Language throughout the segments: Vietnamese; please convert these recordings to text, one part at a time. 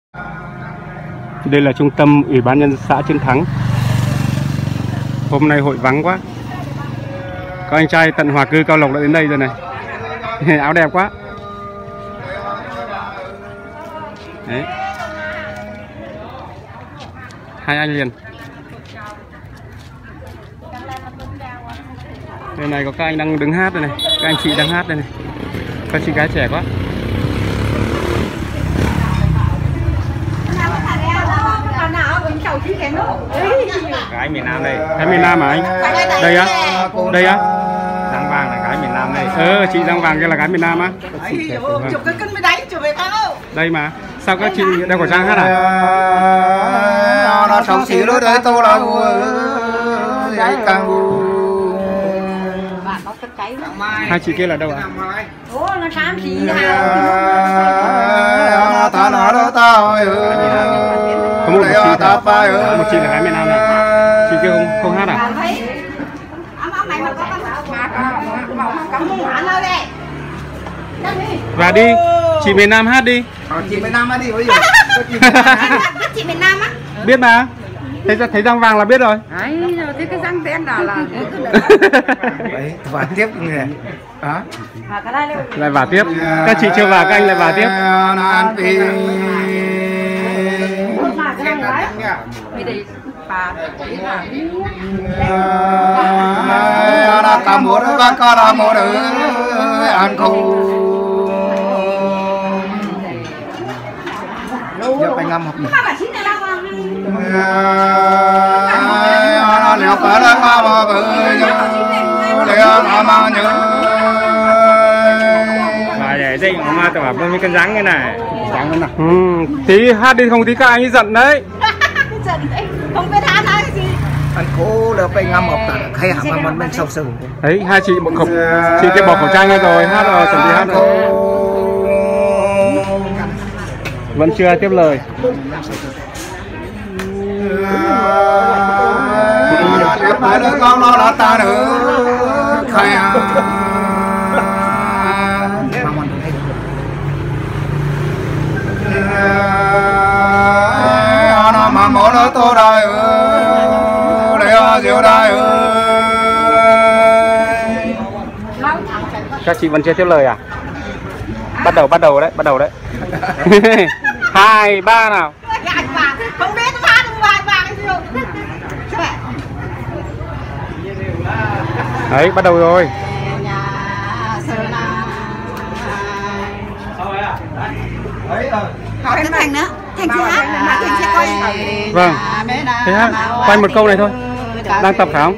Đây là trung tâm Ủy ban nhân dân xã Chiến Thắng. Hôm nay hội vắng quá. Các anh trai tận Hòa Cư Cao Lộc đã đến đây rồi này. Áo đẹp quá. Đấy. Hai anh liền. Đây này có các anh đang đứng hát đây này. Các anh chị đang hát đây này. Các chị gái trẻ quá. Gái miền Nam đây. Gái miền Nam hả anh? Đây á? Đây á? Giang vàng là gái miền Nam đây. Chị Giang vàng kia là gái miền Nam á? Chụp cái cân mới đánh, chụp về tao. Đây mà. Sao các chị đeo khẩu trang hát à? Nó sống xíu nữa đấy tôi là Hai chị kia là đâu ạ? Ủa nó xám gì nó Có một chị là gái miền Nam này. Chị kia không hát à? Và đi, chị miền Nam hát đi. Chị miền Nam hát đi bây giờ. Chị miền Nam á? Biết mà. Thấy răng vàng là biết rồi. Đấy, thế cái răng đen nào là Đấy, và tiếp nè. Đó. Lại vào tiếp. Các chị chưa vào, các anh lại vào tiếp. Cả một con là một ăn khô. Giờ phải ngâm học này. Nếu có là có mà bự để đây mà tao bảo với cái răng cái này. Răng cái nào. Tí hát đi không tí các anh ấy giận đấy. Giận đấy. Không biết hát hay gì. Ăn khô là phải ngâm học tại hay hả mà mình sâu sừng. Đấy, hai chị một khẩu chị kia bỏ khẩu trang ra rồi, hát rồi, chuẩn bị hát rồi. Vẫn chưa tiếp lời. Ba đứa con nó là ta nữa khai à. Nó mà mỗi nó tô đây để diệu đây. Các chị vẫn chưa tiếp lời à? Bắt đầu đấy. 2, 3 nào. Không biết nó hát không vài vàng gì đâu. Đấy, bắt đầu rồi. Hỏi cái Thành nữa. Thành chưa hát, mà Thành sẽ coi. Vâng. Thế hát, quay một câu này thôi. Đang tập phải không?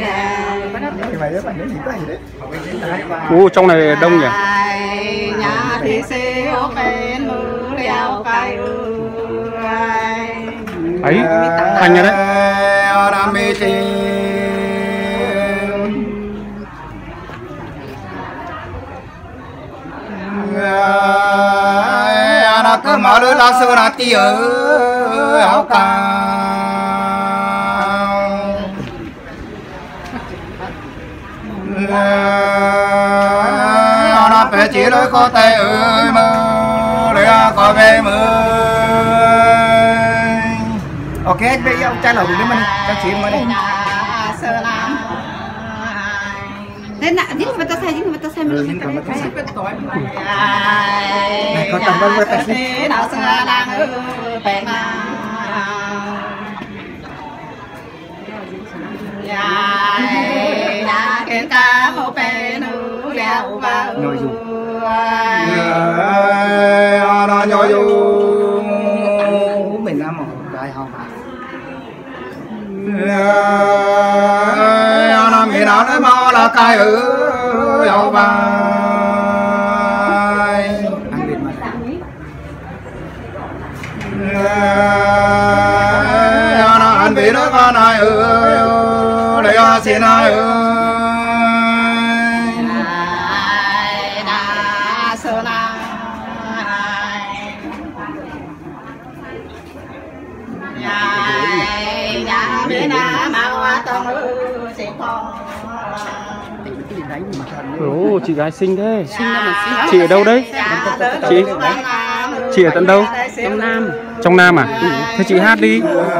Trong này đông nhỉ? Ấy, Thành rồi đấy. Nó cứ mở lưới lá sơ là tí ở áo cao. Nó phải chỉ lối có tay ơi mơ để có về mơ. Ok, bây giờ ông trai lẩu đến mình các chị mới đi. Thế nào, dính vào ta xem mình Này có tầm bao nhiêu taxi? nào xưa đang ở bên đã kén cá một bên nữ leo vào nội dung nó nội dung mình làm một cái không nó mình nói mà là cái ở vai ăn biệt mà nó ăn biệt nó con ai để xin ai Ồ, chị gái xinh thế. Chị ở đâu đấy? Chị ở tận đâu? Trong Nam. Trong Nam à? Thế chị hát đi.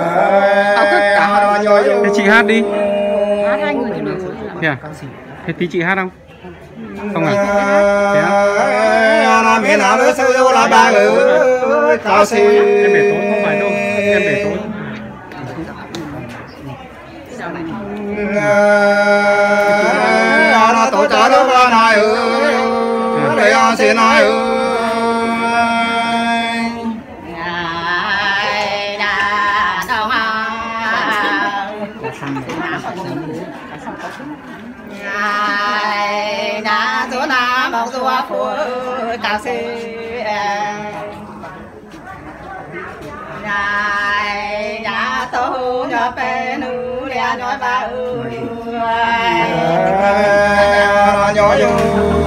Thế chị hát đi. Hát hai người thì được. Thế à? Thế tí chị hát không? Không à? Thế á? Em để tối không phải đâu. Em để tối. Tổ trả lớp ba này để ăn xin ai đã số na một số phụ cao sĩ đã tô nhỏ bé nữ đẻ nói ba ơi nhỏ vô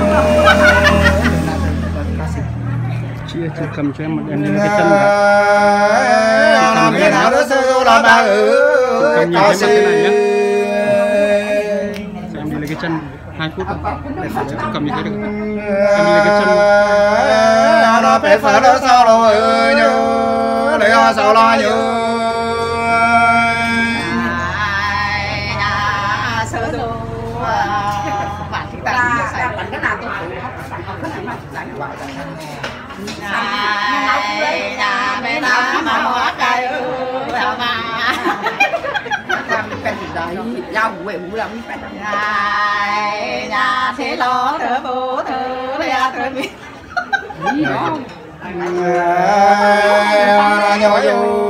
Chị cầm cho em một em lên cái chân vào. làm thế nào đó sơ là ba Cầm nhìn cái mặt thế này nhé. Em đi lấy cái chân 2 phút rồi. Cầm như thế được. Em đi lấy cái chân. Nó phải phá đó sao rồi nhớ để sao lo nhớ rau quẹo lắm nhà thế lo thở bố thở lẹ thở mi nhỏ vô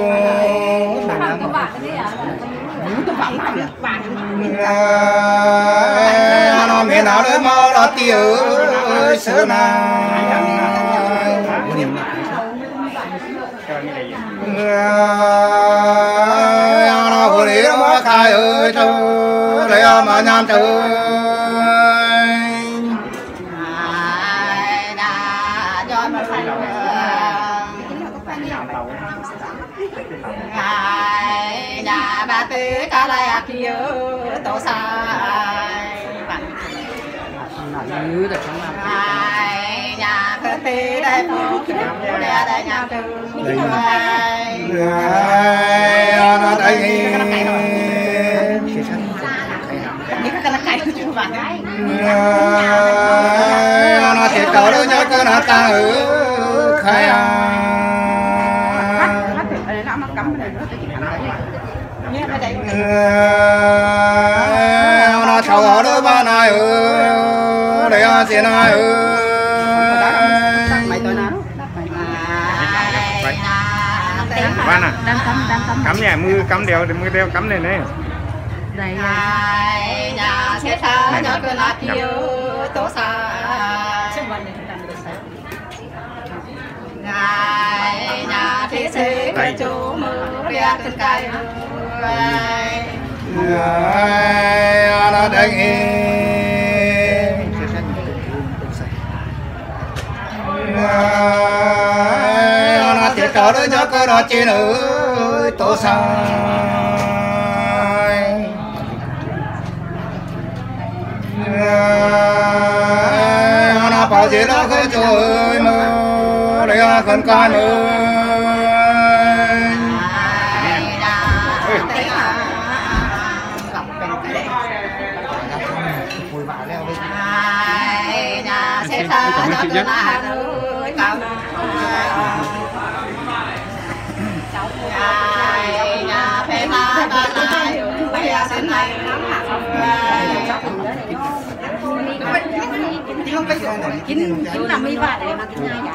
nó miền nào đấy mau là tiêu sữa nó vừa đi nó khai ơi trời để mà nhàn trời nhà bà tư cả lại kia tổ sai nhà cơ tí đây phụ để đây nhà tư nó đây nó thiệt cầu đó nhớ cái nó ta ở khai nó thầu ở đó ba này để ăn xin ai Văn à? Cắm nhẹ mưa cắm đeo thì mưa đeo cắm này này. Đây nhà sẽ tha nhớ cái là kia tổ sa nhà thế sẽ cái chỗ mưa ra trên cây nó đây nó thiệt cầu đó nhớ cái đó trên ở tổ sa nó bảo gì đó cái trời mơ để con coi mơ sẽ ta nhớ cái là núi cao nhà phê la ba lai bây giờ xin này không phải chín là mấy vạt để mà cái này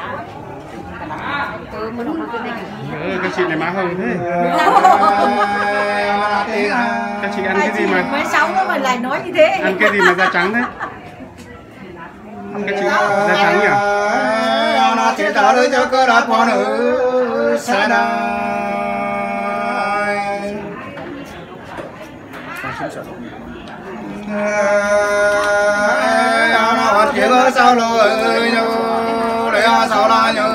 Các chị này má hồng thế. Các chị ăn cái gì mà mới sống đó mà lại nói như thế. Ăn cái gì mà da trắng thế? Các chị da trắng nhỉ? Nó chỉ tao đối cho cơ đợt con nữ sẽ đây. Nó bắt chuyện ở sau lối nhau để sau la nhau.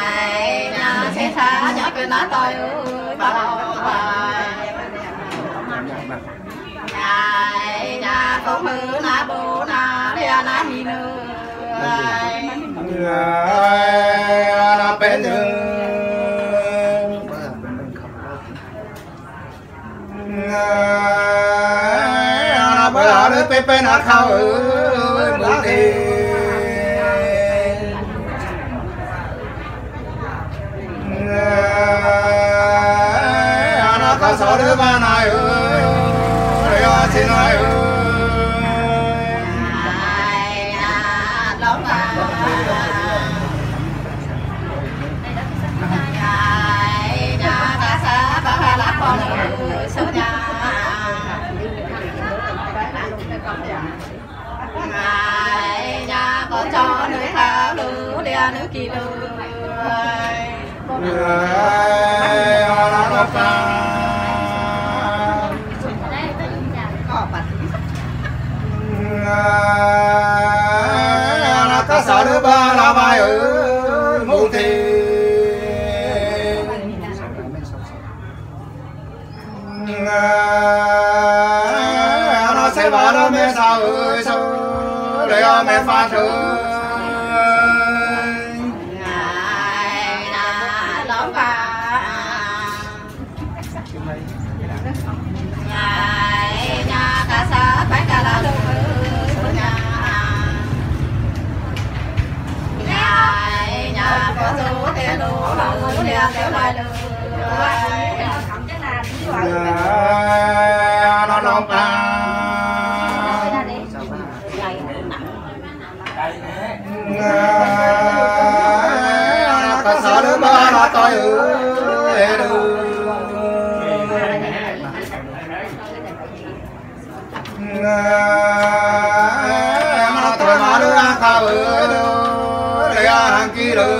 Nó tôi ơi bao không mơ na bồ na lia na hi nơ na bên na bờ là đứa pe pe na khao bữa đi na có số đứa ba này ơi xin ơi số nhà ngài nhà có cho nơi thao lư đia nước kỳ lư có sợ đứa ba là bài ở muôn thì nó sẽ vào đó mẹ sao ơi sao để mẹ pha thử ngài là lóng bà ngài nhà cả xã phải cả là lư số nhà ngài nhà có số tiền lù lù đèn kéo lại lư nó lông ta có sợ đứa ba nó tôi nó tôi mà đứa ăn khao để ăn kia được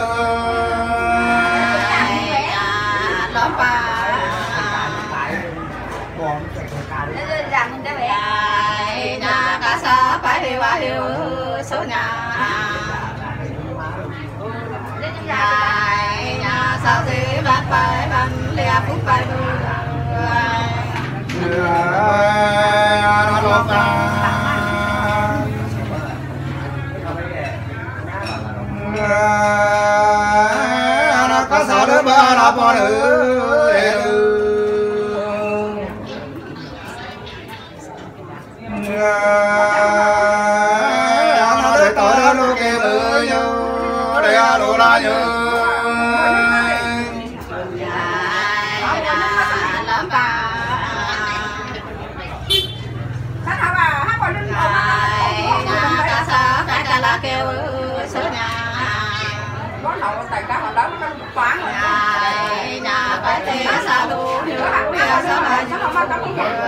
nhà cả xã phải hiểu số nhà nhà sao thì bắt phải bằng lia phúc phải nó lông ta nó có sợ đứa ba nó bỏ nó để tội đó nó kêu bự nhau để đồ la nhau lắm bà nhà cả xã phải cả là kêu số nhà nhà phải thì sao đủ hiểu sao lại chứ không có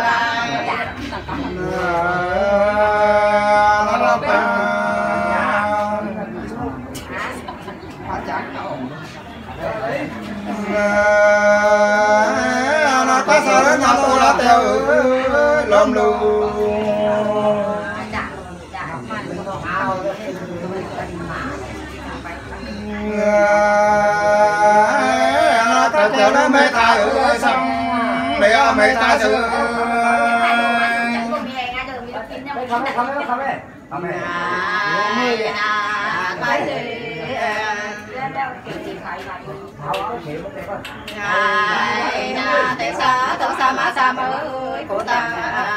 nó lông ta nó có sợ đến nhau tôi là theo lom lu nó theo theo nó mê thay ở sông để mê thay sự thế xã tổ sa ma sa mới của ta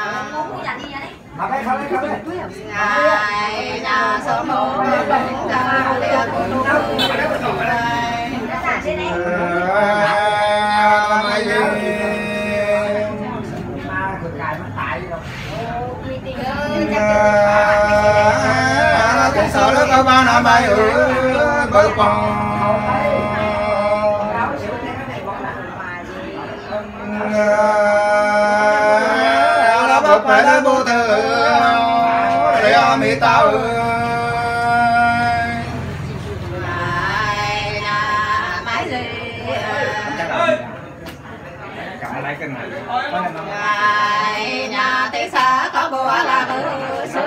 nhà số một ta lia của nụ sợ nó có ba năm bay ở bờ con nó bật phải nó vô tư để mi tao nhà thị xã có bùa là số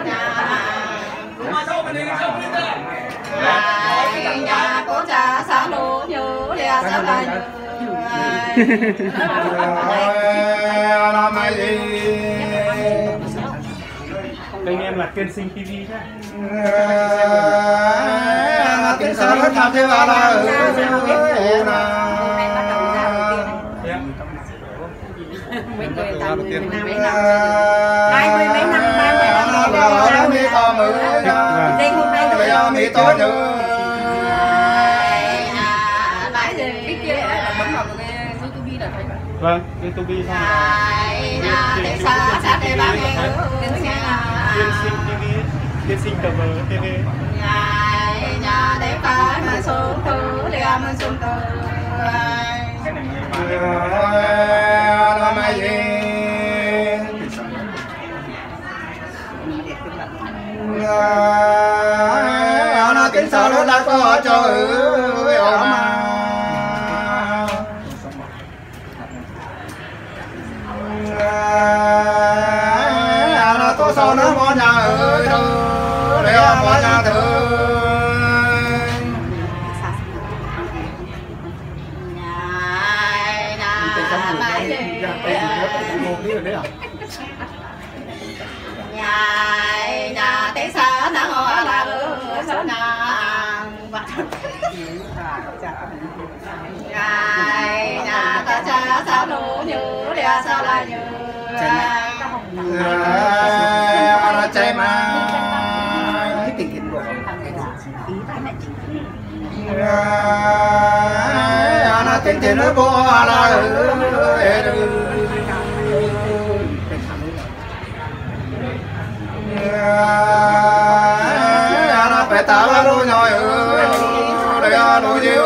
nhà cô cha sao lũ như lia sao lại nó mày đi kênh em là Tiên Sinh TV nhé. Tiếng sao hết tham thế vào là mình cười tầm 10 năm mấy năm 20 mấy năm 30 năm mi to mười riêng hôm nay tôi mi to nhớ lái gì biết kia bấm vào cái YouTube là thấy vâng YouTube xong để xa xa để bán Tiên Sinh TV Tiên Sinh TV nhà để phá mà xuống từ liền mình xuống từ nó mai gì nó tiếng sao nó đã có cho ơi mà nó tôi sao nó có nhà ơi đâu để có nhà thơ nhà té xa nó ngồi là số nàng nhà ta cha sao đủ như đeo sao là như nó chạy mà nó tiếng tiền nó bỏ là nó phải tạo ra đôi nhoi để đôi chiều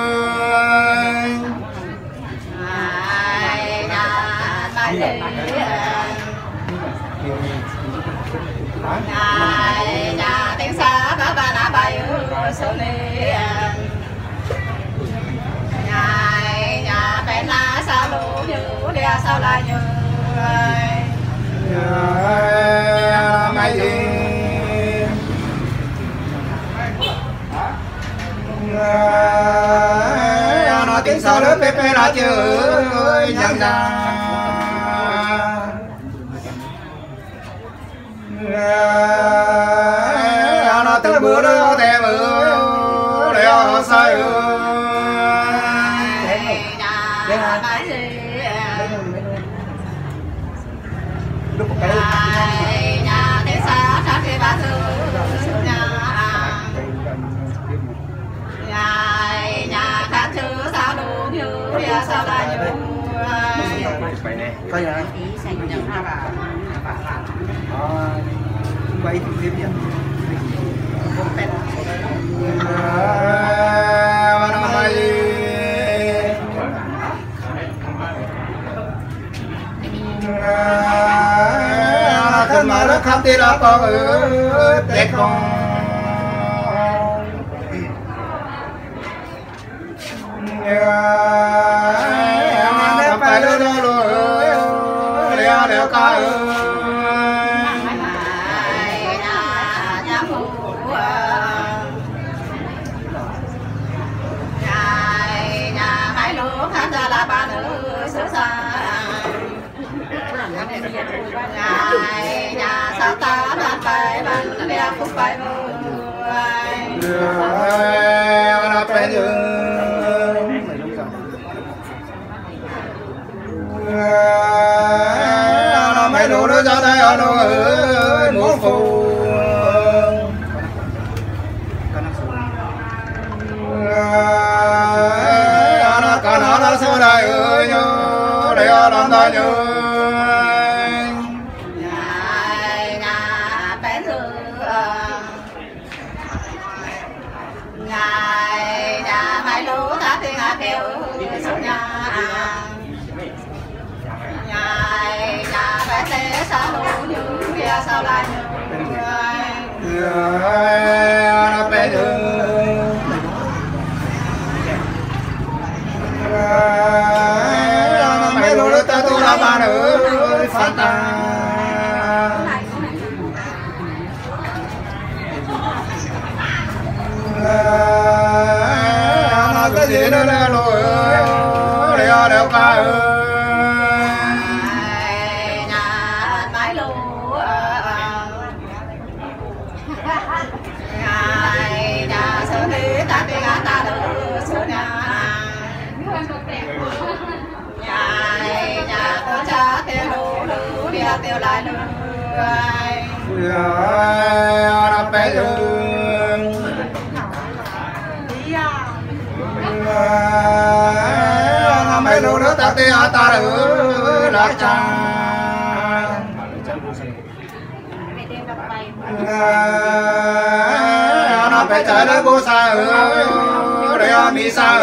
nhà tiếng xa bà đã bay số này nhà bé lá sao đủ như đeo sao là như mai gì nó tiếng sao lớp pê pê là chơi nhàng nhàng nó tới bữa đó thèm để nó say nhà tiếng xa xa khi bà thư nhà khác chứ sao đủ như sao là như coi này quay tiếp nhỉ thân mà nó khắp thì đã có ở tết con nó phải đưa nó rồi đeo ca nhà sao ta đang phải bằng đeo phúc phải nó phải như nó mấy đủ nó cho tay nó ơi muốn phù nó cả nó sao đây ơi nhớ để làm ta nhớ nhà mai lúa ta tiếng hát kêu số nhà bé té sao đủ như sao là như nó bé như nó mấy lúa ta tu la ba nữa phát ta nó cái gì nó đeo lùi đeo ca nhà mái lúa tiêu lại lười nó bé dương nó mấy lũ nước ta tia ta được lạc cha nó phải chạy đến bố xa để mi xa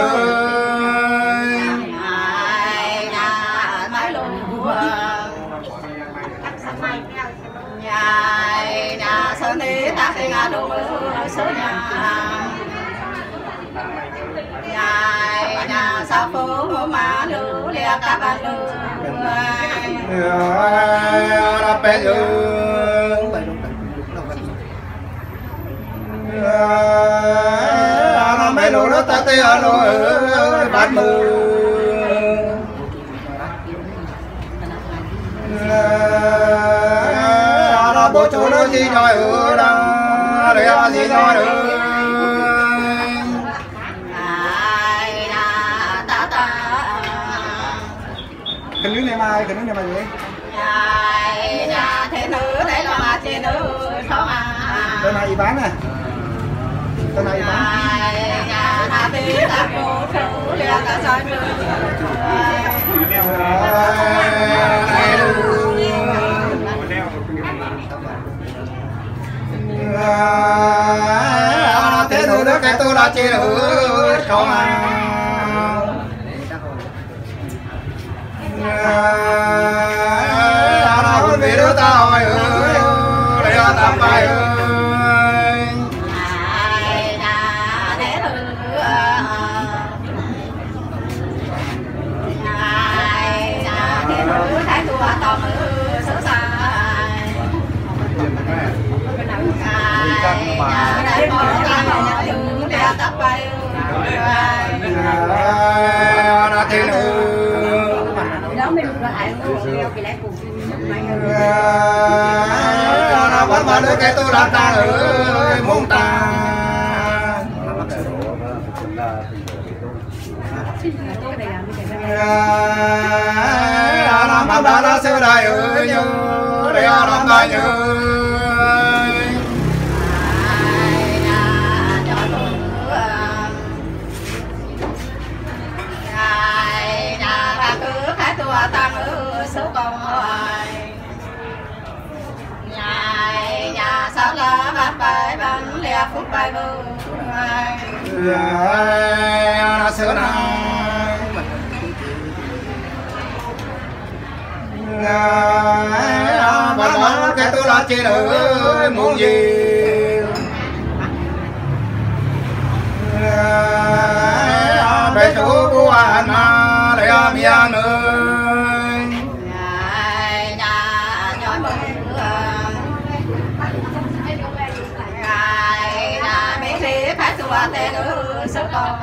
nhà sơn đi ta khi ngã đủ số nhà sao phố mà lũ lia các bạn lũ nó bé dương nó mấy lũ nó ta tia nó bắt mưa nó bố chú nó gì nhoi ở đó để gì nhoi ở cái nước này mai gì thế nữ đấy là mà chị nữ sao mà tên này bán nè tên này bán nhà ta biết ta cô chú liền ta soi thế nữ đó cái tôi là chị nữ không à nó vì đứa ta hỏi để ta phải nó thế nữ nó bắt mà đứa cái tôi là ta ơi muốn ta nó bắt mà nó sẽ đây ơi nhớ để nó ta nhớ ta ngữ số con nhà sao là bắt bài bắn lia phút bài vư nó sửa nào bà cái tôi là chị nữ muốn gì bé chú của anh để miệng ơi nhà mấy khi phải tua tên nữ số con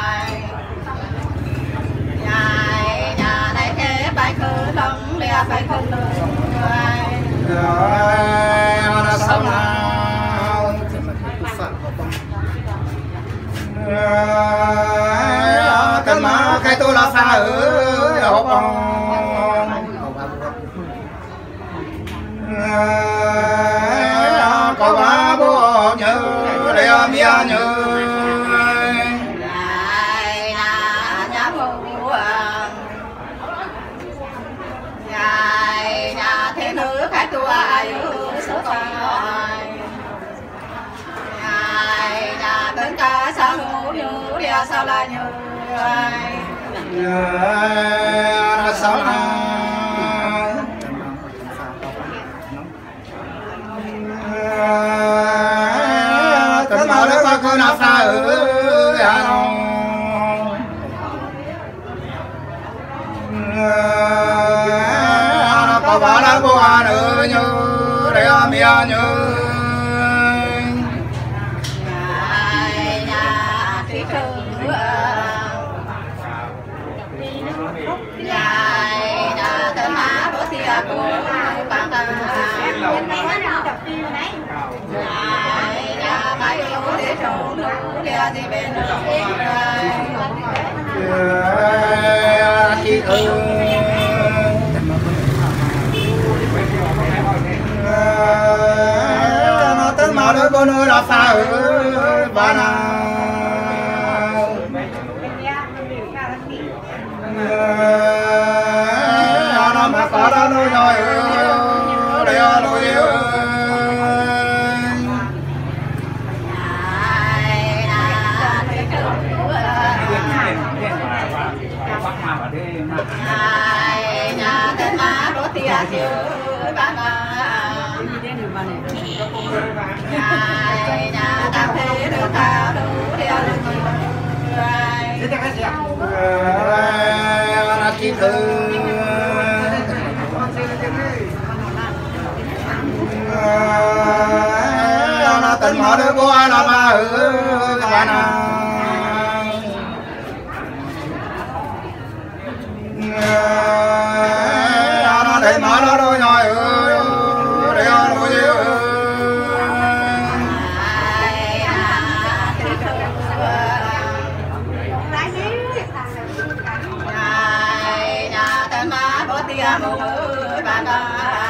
nhà này kế bài khứ đông lia phải không được nó sao nào cần mà cái tôi là xa ở hộp có ba bố nhớ để mía nhớ nhà thế nữ phải tua ai số con nhà bên cả sao ngủ nhớ đi sao lại nhớ nó sao nào cần mà lấy ba con nào xa có bà đã bố à nữa nhớ để mía nhớ chị cô nuôi là pha ở bà nào nó mà có đó nuôi nhoi để nuôi nhà tên má đốt tia chiều bà nhà ta thế được ta đủ theo được là chỉ thư nó tình họ đứa của ai là ba bà nào nó để mở nó đôi nhoi để nuôi yêu nhà tên má bố tia mù bà con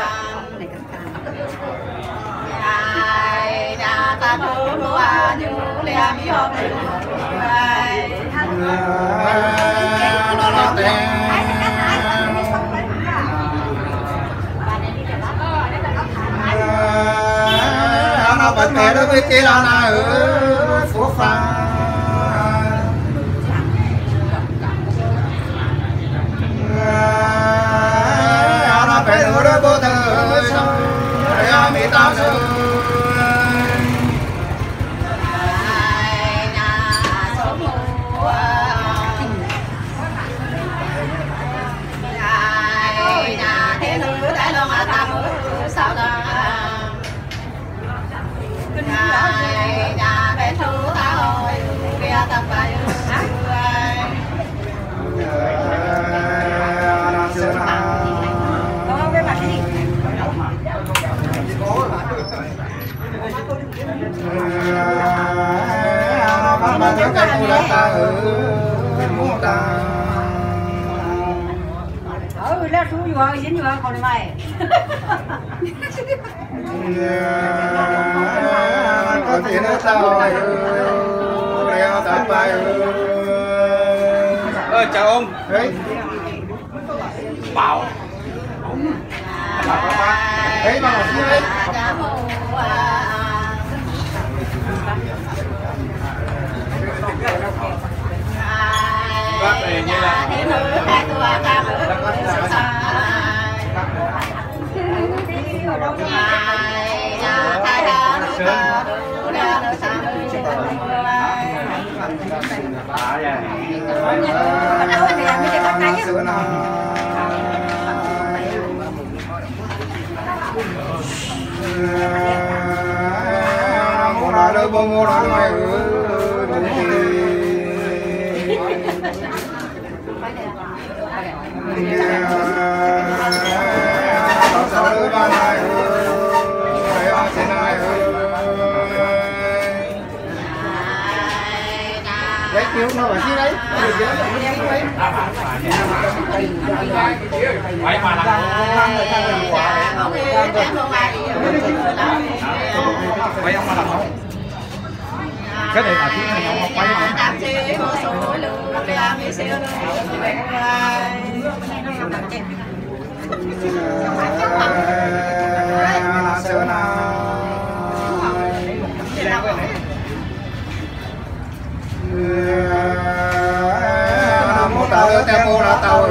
nhà ta thu mua như lia mi hộp nó tên nó bật mẹ đối với kia là ở phố pha nó phải ở đó bố thơ để mi tao sư nhà bé thu ta hồi kia tập bài có cái mặt gì mà cái cô đã ta ở mua ta là thu vừa dính vừa còn mày có tiền nó sao đeo tập bài chào ông bảo đấy mà ở dưới đấy bác này như là mua ra đâu mua ra ngoài lấy kiếu nó ở dưới đấy phải mà quay ông mà làm không cái này là tiếng này ông quay một tàu theo cô là tàu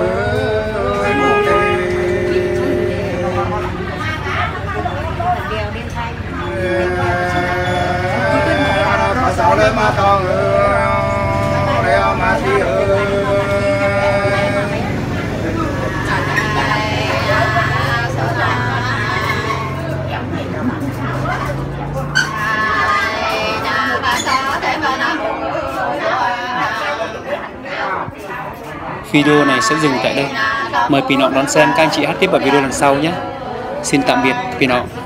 sao lên mà con đeo mà đi Video này sẽ dừng tại đây. Mời Pinọ đón xem các anh chị hát tiếp ở video lần sau nhé. Xin tạm biệt Pinọ.